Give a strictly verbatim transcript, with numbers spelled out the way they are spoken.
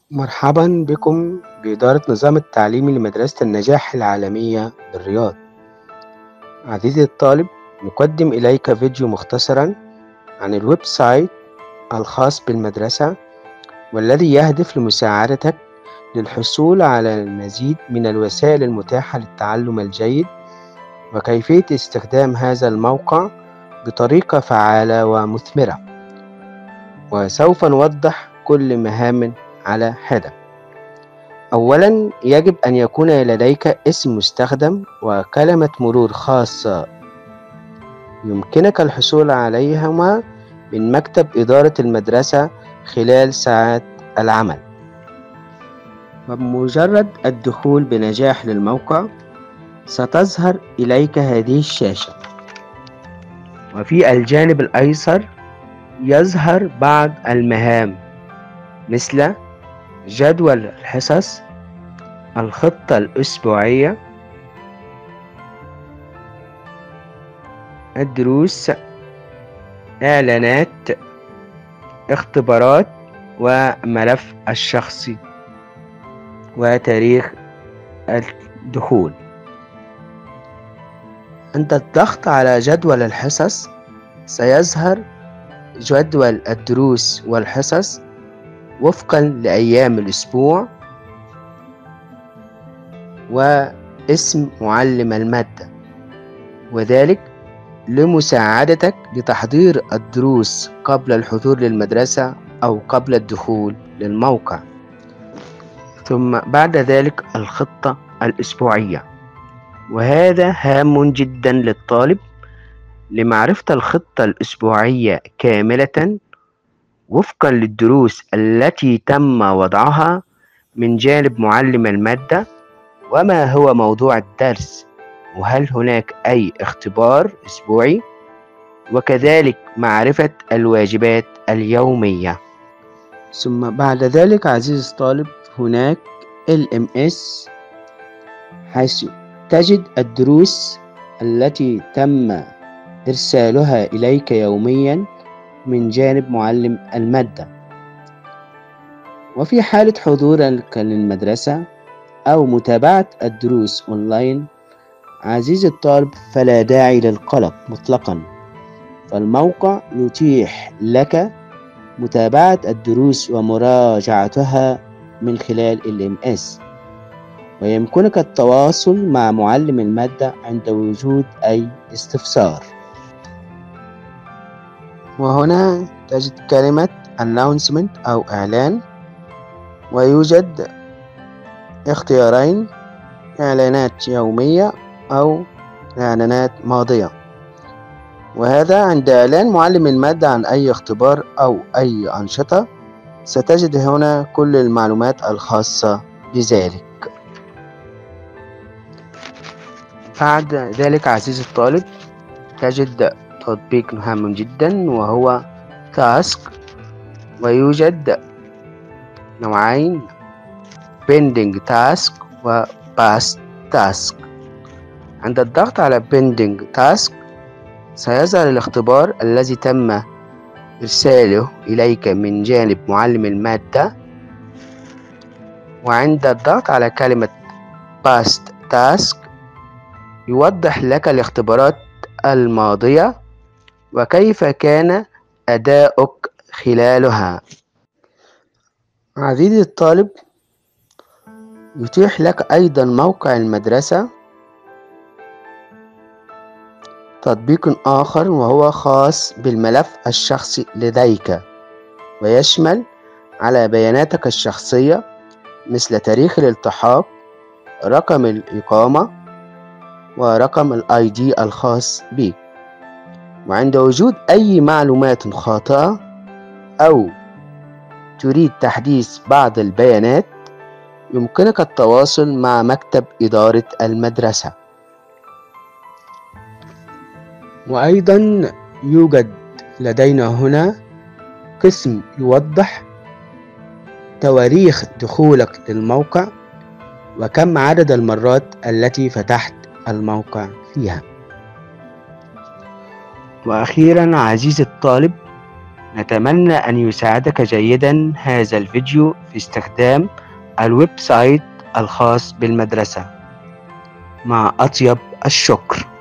مرحبا بكم بإدارة نظام التعليمي لمدرسة النجاح العالمية بالرياض. عزيزي الطالب، نقدم إليك فيديو مختصرا عن الويب سايت الخاص بالمدرسة، والذي يهدف لمساعدتك للحصول على المزيد من الوسائل المتاحة للتعلم الجيد، وكيفية استخدام هذا الموقع بطريقة فعالة ومثمرة. وسوف نوضح كل مهام على حدة. أولا، يجب أن يكون لديك اسم مستخدم وكلمة مرور خاصة يمكنك الحصول عليهما من مكتب إدارة المدرسة خلال ساعات العمل. وبمجرد الدخول بنجاح للموقع ستظهر إليك هذه الشاشة، وفي الجانب الأيسر يظهر بعض المهام مثل جدول الحصص، الخطة الأسبوعية، الدروس، إعلانات، اختبارات، وملف الشخصي، وتاريخ الدخول. عند الضغط على جدول الحصص سيظهر جدول الدروس والحصص وفقا لأيام الأسبوع واسم معلم المادة، وذلك لمساعدتك لتحضير الدروس قبل الحضور للمدرسة أو قبل الدخول للموقع. ثم بعد ذلك الخطة الأسبوعية، وهذا هام جدا للطالب لمعرفة الخطة الأسبوعية كاملة وفقا للدروس التي تم وضعها من جانب معلم المادة، وما هو موضوع الدرس، وهل هناك أي اختبار أسبوعي، وكذلك معرفة الواجبات اليومية. ثم بعد ذلك عزيزي الطالب هناك إل إم إس، حيث تجد الدروس التي تم إرسالها إليك يوميا من جانب معلم المادة. وفي حالة حضورك للمدرسة أو متابعة الدروس أونلاين عزيزي الطالب فلا داعي للقلق مطلقا، فالموقع يتيح لك متابعة الدروس ومراجعتها من خلال إل إم إس، ويمكنك التواصل مع معلم المادة عند وجود أي استفسار. وهنا تجد كلمة announcement أو إعلان، ويوجد اختيارين: إعلانات يومية أو إعلانات ماضية. وهذا عند إعلان معلم المادة عن أي اختبار أو أي أنشطة ستجد هنا كل المعلومات الخاصة بذلك. بعد ذلك عزيزي الطالب تجد تطبيق هام جدا وهو تاسك، ويوجد نوعين: pending task و past task. عند الضغط على pending task سيظهر الاختبار الذي تم إرساله إليك من جانب معلم المادة، وعند الضغط على كلمة past task يوضح لك الاختبارات الماضية وكيف كان أداؤك خلالها. عزيزي الطالب يتيح لك أيضا موقع المدرسة تطبيق آخر وهو خاص بالملف الشخصي لديك، ويشمل على بياناتك الشخصية مثل تاريخ الالتحاق، رقم الإقامة، ورقم الآي دي الخاص بك. وعند وجود أي معلومات خاطئة أو تريد تحديث بعض البيانات يمكنك التواصل مع مكتب إدارة المدرسة. وأيضا يوجد لدينا هنا قسم يوضح تواريخ دخولك للموقع وكم عدد المرات التي فتحت الموقع فيها. وأخيرا عزيزي الطالب نتمنى أن يساعدك جيدا هذا الفيديو في استخدام الويب سايت الخاص بالمدرسة. مع أطيب الشكر.